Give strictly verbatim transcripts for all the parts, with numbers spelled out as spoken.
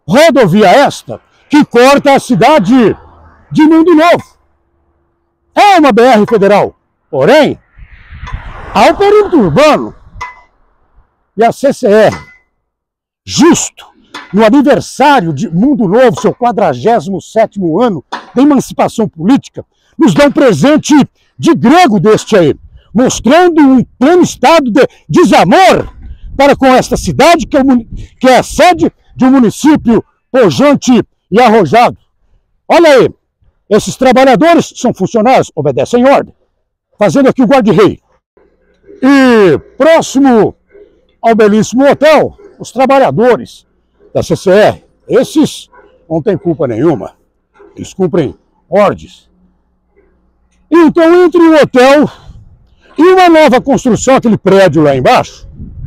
Rodovia esta que corta a cidade de Mundo Novo. É uma B R federal, porém, ao perímetro urbano e a C C R, justo no aniversário de Mundo Novo, seu quadragésimo sétimo ano da emancipação política, nos dá um presente de grego deste aí, mostrando um pleno estado de desamor para com esta cidade, que é, que é a sede de um município pujante e arrojado. Olha aí, esses trabalhadores são funcionários, obedecem ordem, fazendo aqui o guarda-rei. E próximo ao belíssimo hotel, os trabalhadores da C C R, esses não têm culpa nenhuma, eles cumprem ordens. Então, entre o hotel e uma nova construção, aquele prédio lá embaixo,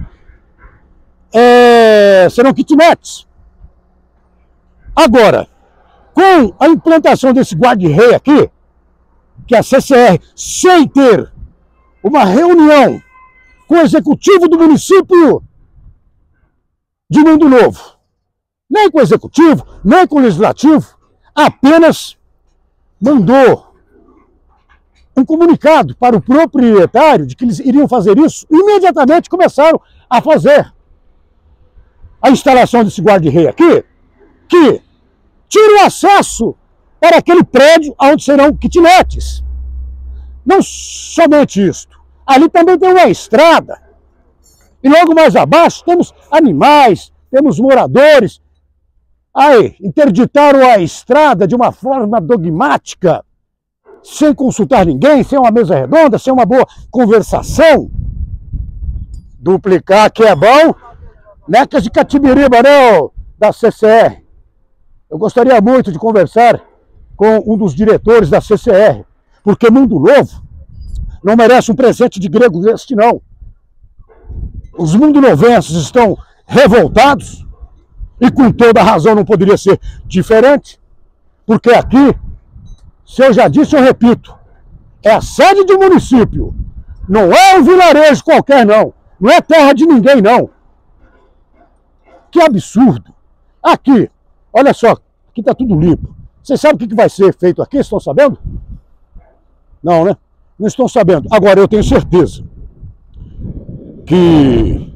é, serão kitnets. Agora, com a implantação desse guarda-rei aqui, que a C C R, sem ter uma reunião com o executivo do município de Mundo Novo, nem com o executivo, nem com o legislativo, apenas mandou um comunicado para o proprietário de que eles iriam fazer isso, e imediatamente começaram a fazer a instalação desse guarda-rei aqui, que tira o acesso para aquele prédio onde serão kitnets. Não somente isto, ali também tem uma estrada, e logo mais abaixo temos animais, temos moradores. Aí, interditaram a estrada de uma forma dogmática, sem consultar ninguém, sem uma mesa redonda, sem uma boa conversação. Duplicar que é bom, necas de Catibiriba, não, da C C R. Eu gostaria muito de conversar com um dos diretores da C C R, porque Mundo Novo não merece um presente de grego deste, não. Os mundo-novenses estão revoltados, e com toda razão não poderia ser diferente, porque aqui, se eu já disse, eu repito, é a sede de um município, não é um vilarejo qualquer, não. Não é terra de ninguém, não. Que absurdo. Aqui, olha só, aqui está tudo limpo. Vocês sabem o que vai ser feito aqui? Estão sabendo? Não, né? Não estão sabendo. Agora, eu tenho certeza que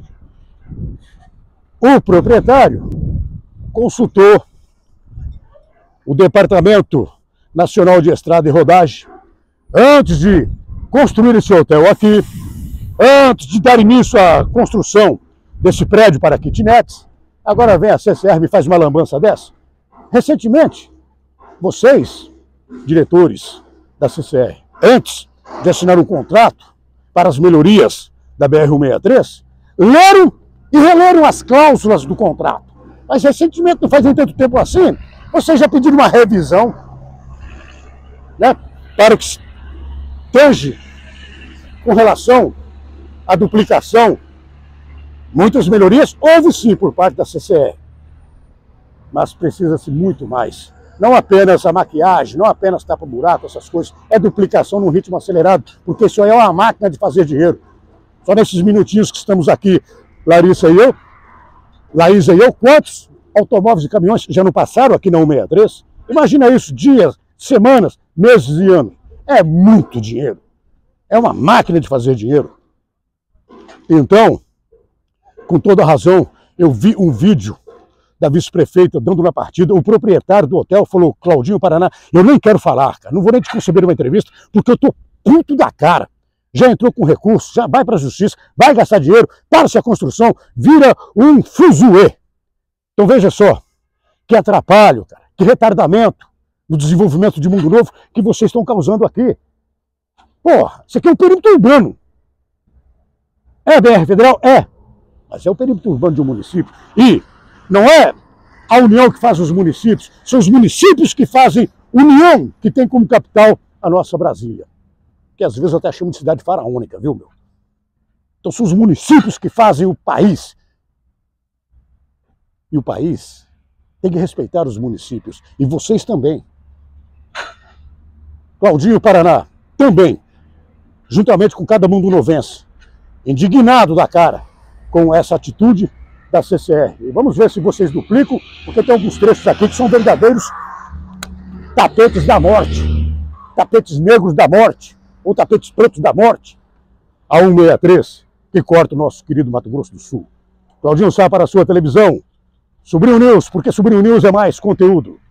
o proprietário consultou o Departamento Nacional de Estrada e Rodagem antes de construir esse hotel aqui, antes de dar início à construção desse prédio para kitnets. Agora vem a C C R e faz uma lambança dessa. Recentemente, vocês, diretores da C C R, antes de assinar um contrato para as melhorias da B R cento e sessenta e três, leram e releram as cláusulas do contrato. Mas recentemente, não faz nem tanto tempo assim, vocês já pediram uma revisão, né, para que esteja com relação à duplicação. Muitas melhorias houve sim por parte da C C R, mas precisa-se muito mais. Não apenas a maquiagem, não apenas tapa-buraco, essas coisas, é duplicação num ritmo acelerado, porque isso aí é uma máquina de fazer dinheiro. Só nesses minutinhos que estamos aqui, Larissa e eu, Laísa e eu, quantos automóveis e caminhões já não passaram aqui na cento e sessenta e três? Imagina isso, dias, semanas, meses e anos. É muito dinheiro. É uma máquina de fazer dinheiro. Então, com toda razão, eu vi um vídeo da vice-prefeita dando na partida. O proprietário do hotel falou: Claudinho Paraná, eu nem quero falar, cara, não vou nem te conceder uma entrevista, porque eu tô puto da cara. Já entrou com recurso, já vai para a justiça, vai gastar dinheiro, para-se a construção, vira um fuzuê. Então veja só, que atrapalho, cara, que retardamento no desenvolvimento de Mundo Novo que vocês estão causando aqui. Porra, isso aqui é um perímetro urbano. É B R federal? É. Mas é o perímetro urbano de um município. E não é a União que faz os municípios, são os municípios que fazem União, que tem como capital a nossa Brasília. Que às vezes eu até chamo de cidade faraônica, viu, meu? Então são os municípios que fazem o país. E o país tem que respeitar os municípios. E vocês também. Claudinho Paraná, também. Juntamente com cada mundo novense. Indignado da cara com essa atitude da C C R. E vamos ver se vocês duplicam, porque tem alguns trechos aqui que são verdadeiros tapetes da morte, tapetes negros da morte, ou tapetes pretos da morte. A cento e sessenta e três, que corta o nosso querido Mato Grosso do Sul. Claudinho Sá para a sua televisão. Sobrinho News, porque Sobrinho News é mais conteúdo.